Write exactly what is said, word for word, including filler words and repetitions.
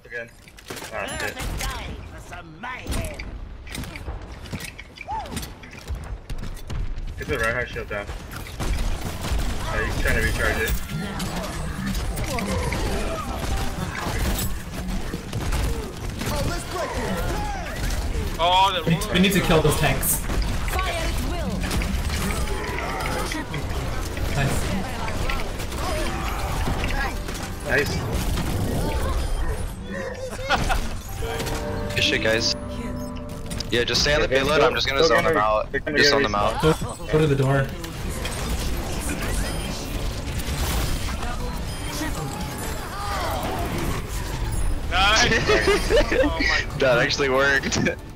again. Ah, shit. Get the Reinhardt shield down. Oh, he's trying to recharge it. Oh, that We need, we need to kill those tanks. Nice. Nice. Good shit, guys. Yeah, just stay on the Okay, payload. go- I'm just gonna go zone get them a- out. they're gonna Just get zone a them out. Go, go to the door. Nice. Oh my That actually worked.